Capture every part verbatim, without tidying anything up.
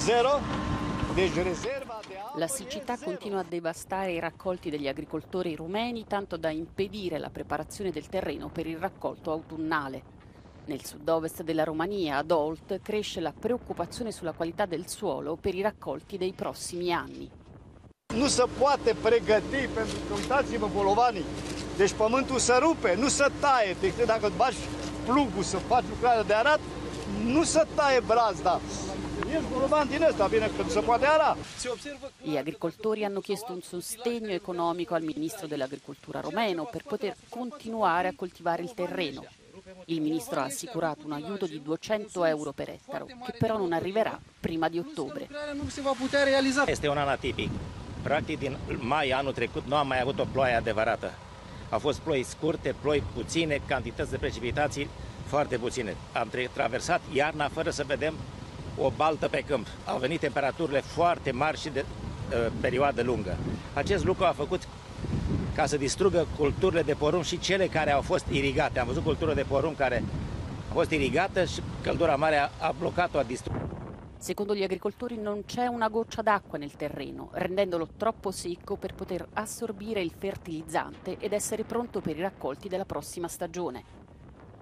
zero, deci rezerva de apă La siccità e zero. continua a devastare i raccolti degli agricoltori rumeni, tanto da impedire la preparazione del terreno per il raccolto autunnale. Nel sud-ovest della Romania, ad Olt, cresce la preoccupazione sulla qualità del suolo per i raccolti dei prossimi anni. Nu se poate pregăti, pentru că uitați-vă bolovanii, deci pământul se rupe, nu se taie, decât dacă bagi plugul să faci lucrarea de arat, nu se taie brazda. Ești bolovan din ăsta, bine că nu se poate ara. Gli agricoltori hanno chiesto un sostegno economico al ministro dell'agricoltura romeno per poter continuare a coltivare il terreno. Il ministro ha assicurato un aiuto di duecento euro per ettaro, che però non arriverà prima di ottobre. Este un an atipic. Practic, din mai anul trecut nu am mai avut o ploaie adevărată. Au fost ploi scurte, ploi puține, cantități de precipitații foarte puține. Am traversat iarna fără să vedem o baltă pe câmp. Au venit temperaturile foarte mari și de uh, perioadă lungă. Acest lucru a făcut ca să distrugă culturile de porumb și cele care au fost irigate. Am văzut cultură de porumb care a fost irigată și căldura mare a, a blocat-o, a distrus. Secondo gli agricoltori non c'è una goccia d'acqua nel terreno, rendendolo troppo secco per poter assorbire il fertilizzante ed essere pronto per i raccolti della prossima stagione.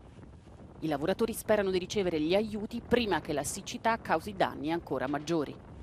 I lavoratori sperano di ricevere gli aiuti prima che la siccità causi danni ancora maggiori.